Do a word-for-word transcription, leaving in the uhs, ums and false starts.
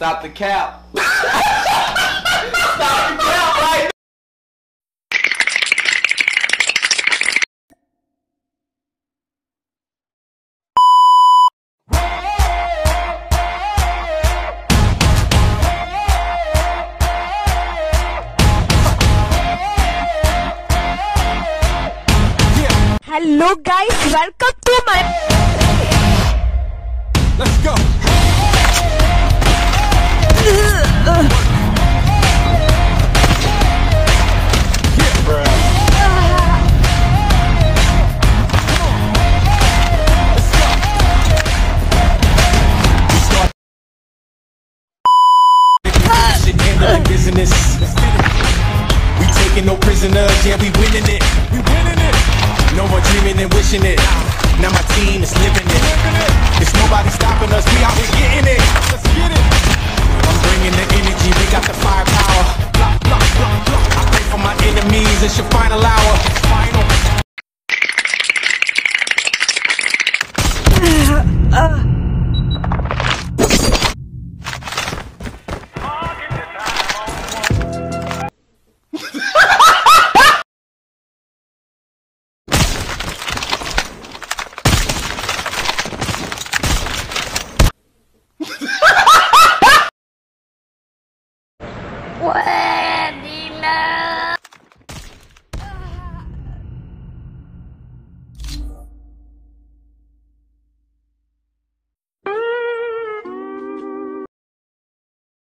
Stop the cap. Stop the cap right now. Hello guys, welcome to my... Let's go! Yeah, bro. Let's go. Shit, handling business. We taking no prisoners, yeah, we winning it. We winning it. No more dreaming and wishing it. Now my team is living it. There's nobody stopping us. We out here getting it. Let's get it. I'm bringing the energy. We got the firepower. Blah, blah, blah, blah. I pray for my enemies. It's your final hour. Final. uh. What?